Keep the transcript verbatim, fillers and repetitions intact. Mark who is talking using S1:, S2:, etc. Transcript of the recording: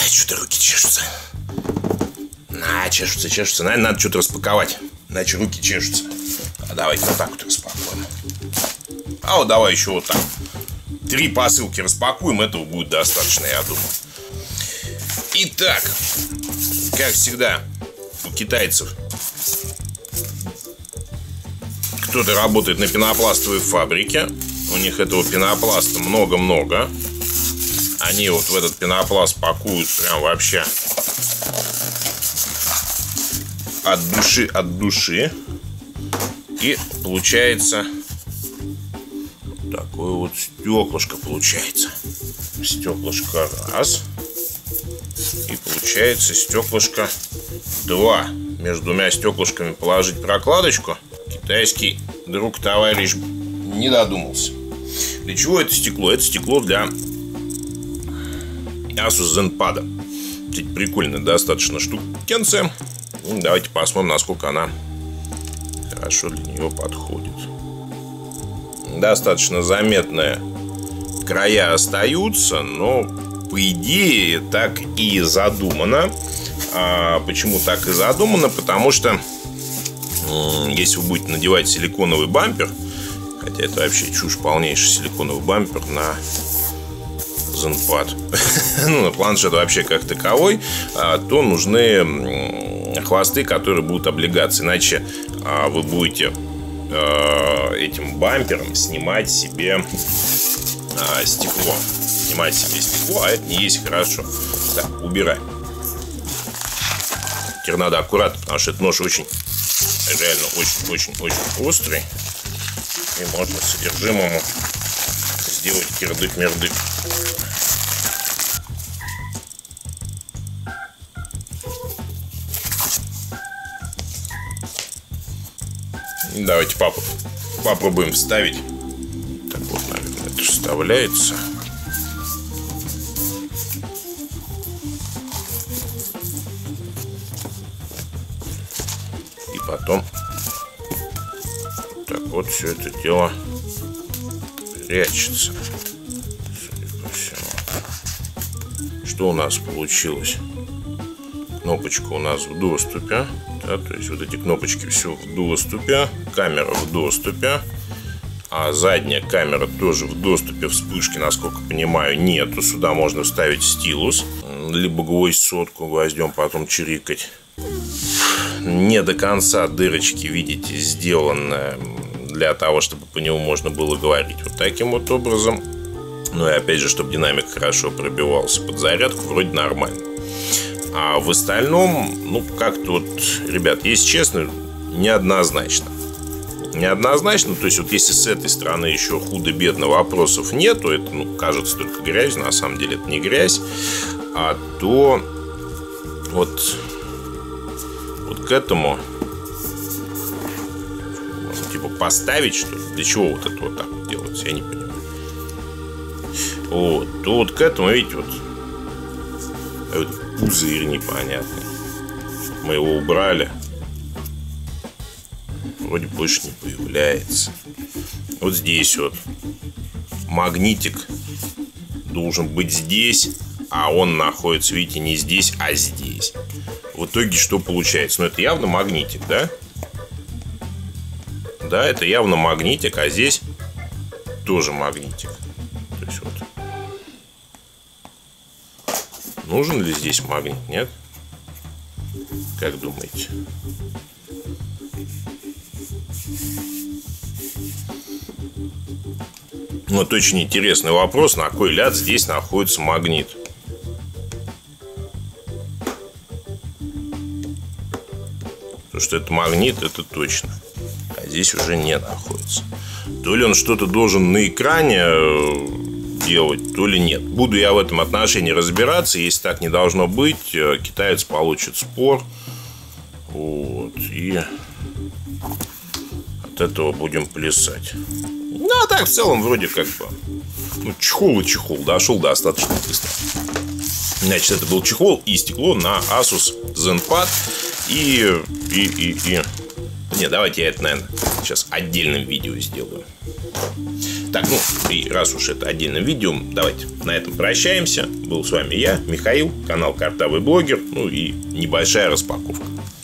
S1: что-то руки чешутся. На, чешутся, чешутся. Наверное, надо что-то распаковать. Иначе руки чешутся. А давайте вот так вот распакуем. А вот давай еще вот так. Три посылки распакуем. Этого будет достаточно, я думаю. Итак, как всегда, у китайцев кто-то работает на пенопластовой фабрике. У них этого пенопласта много-много. Они вот в этот пенопласт пакуют прям вообще от души, от души. И получается такое вот стеклышко получается. Стеклышко раз. И получается стеклышко два. Между двумя стеклышками положить прокладочку. Китайский друг, товарищ, не додумался. Для чего это стекло? Это стекло для Asus ZenPad. Кстати, прикольная достаточно штукенция. Давайте посмотрим, насколько она хорошо для нее подходит. Достаточно заметные края остаются, но по идее так и задумано. А почему так и задумано? Потому что если вы будете надевать силиконовый бампер, хотя это вообще чушь полнейший, силиконовый бампер на ZenPad, ну, на планшет вообще как таковой, то нужны хвосты, которые будут облегаться. Иначе вы будете этим бампером снимать себе стекло. Снимать себе стекло, а это не есть хорошо. Так, убираем. Теперь надо аккуратно, потому что этот нож очень, реально очень-очень-очень острый. И можно содержимому сделать кирдык-мердык. Давайте папу попробуем вставить. Так вот, наверное, это вставляется. И потом так вот все это дело прячется. Судя по всему. Что у нас получилось? Кнопочка у нас в доступе. Да, то есть вот эти кнопочки все в доступе. Камера в доступе. А задняя камера тоже в доступе. Вспышки, насколько понимаю, нету. Сюда можно вставить стилус. Либо гвоздь сотку гвоздем потом чирикать. Не до конца дырочки, видите, сделаны для того, чтобы по нему можно было говорить вот таким вот образом. Ну и опять же, чтобы динамик хорошо пробивался под зарядку, вроде нормально. А в остальном, ну, как-то вот, ребят, если честно, неоднозначно. Неоднозначно, то есть вот если с этой стороны еще худо-бедно вопросов нету, это, ну, кажется только грязь, на самом деле это не грязь, а то вот, вот к этому можно, типа, поставить, что ли? Для чего вот это вот так вот делается, я не понимаю. Вот, то вот к этому, видите, вот, вот пузырь непонятный. Мы его убрали. Вроде больше не появляется. Вот здесь вот магнитик должен быть здесь, а он находится, видите, не здесь, а здесь. В итоге что получается? Ну, это явно магнитик, да? Да, это явно магнитик, а здесь тоже магнитик. То есть вот. Нужен ли здесь магнит? Нет? Как думаете? Вот очень интересный вопрос, на кой ляд здесь находится магнит. Потому что это магнит, это точно. А здесь уже не находится. То ли он что-то должен на экране делать, то ли нет. Буду я в этом отношении разбираться. Если так не должно быть, китаец получит спор. Вот. И от этого будем плясать. Ну, а так, в целом, вроде как бы, ну, чехол и чехол. Дошел достаточно быстро. Значит, это был чехол и стекло на Asus ZenPad. И, и, и, и... Не, давайте я это, наверное, сейчас отдельным видео сделаю. Так, ну, и раз уж это отдельное видео, давайте на этом прощаемся. Был с вами я, Михаил, канал Картавый Блогер, ну и небольшая распаковка.